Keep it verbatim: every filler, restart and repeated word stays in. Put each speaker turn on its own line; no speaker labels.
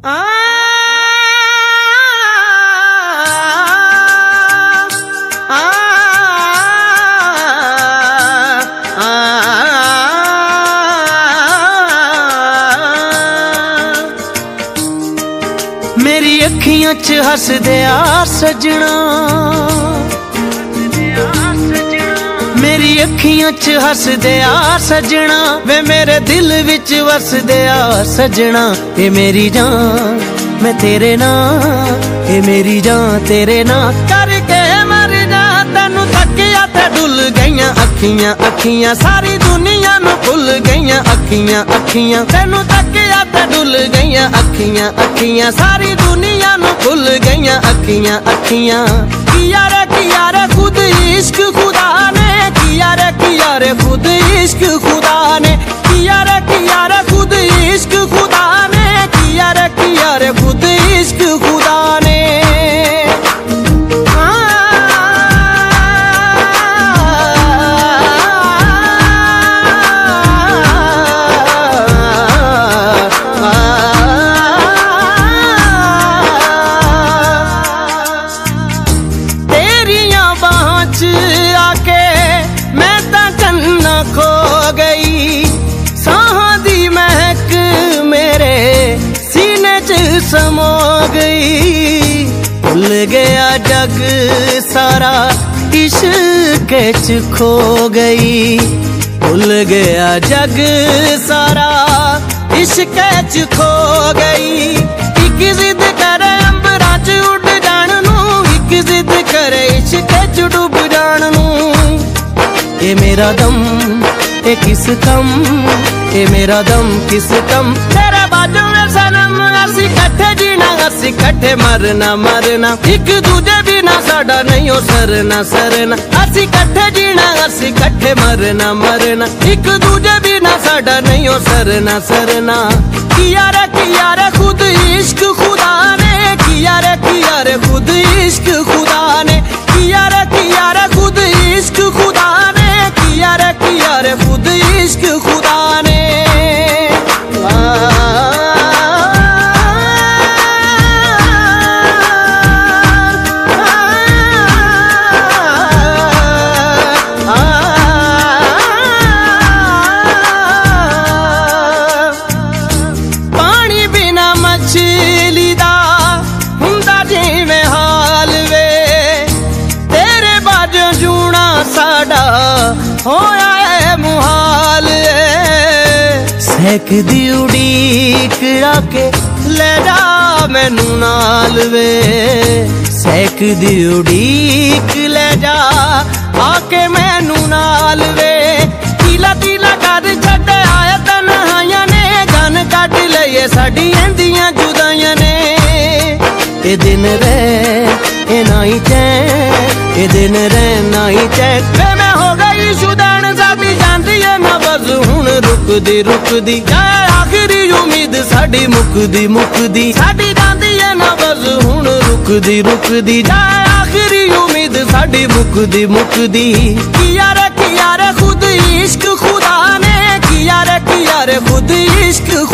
आ मेरी अखियां च हस दिया सजना, मेरी अखियां च हस दिया सजना, वे मेरे दिल विच वस दिया सजना। ए मेरी जान मैं तेरे नाल, ए मेरी जान तेरे नाल करके मर जा। तेनू तकिया ते डुल गईयां अखियां अखियां, सारी दुनिया नू भुल गईयां अखियां अखियां। तेनू तकिया ते डुल गईयां अखियां अखियां, सारी दुनिया नू भुल गईयां अखियां अखियां। किया रे किया रे खुद इश्क खुदा ने, किया रे किया रे खुद इश्क खुदा ने, किया रे किया रे खुद इश्क खुदा ने, किया रे किया रे खुद इश्क खुदा ने। आके मैं ता चन्ना खो गई, सांहां दी महक मेरे सीने च समो गई। भुल गया जग सारा इश्क च खो गई, भुल गया जग सारा इश्क च खो गई। एक जिद करे अंबरां च उड़ जान नू, एक जिद करे इश्क च डूब जान नू। ए मेरा दम ए किस कम, ए मेरा दम किस कम, तेरे बाजू में सनम असी कट्ठे जीना असी कट्ठे मरना मरना। एक दूजे बिना साडा नहीं हो सरना सरना, असी कट्ठे जीना असी कट्ठे मरना मरना। एक दूजे बिना साडा नहीं हो सरना सरना। किया रे किया रे खुद इश्क खुदा ने, किया रे किया रे खुद इश्क खुदा ने, किया रे किया रे खुद इश्क खुदा ने, किया रे किया रे खुद इश्क खुदा ने। पानी बिना मछली दा हुंदा जिवें हाल वे, तेरे बाजों जूना साडा होया है मुहाल। सहक दी उड़ीक आके ले जा मैनू नाल वे, सहक दी उड़ीक ले जा आके मैनू नाल वे। तीला तीला कर छड्डे आए तन्हाइयां ने, गन कट लईए साडी एंदियां जुदाइयां ने। ए दिन रे ए नाई चैन, ए दिन रे नाई चैन, वे मैं हो गई शुदैन साडी जांदी है ना बस हुण रुकदी रुकदी। जाए आखिरी उम्मीद साडी मुकदी मुकदी, साडी जांदी है ना बस हुण रुकदी रुकदी। जाए आखिरी उम्मीद साडी मुकदी मुकदी। किया रे किया रे खुद इश्क खुदा ने, किया रे किया रे खुद इश्क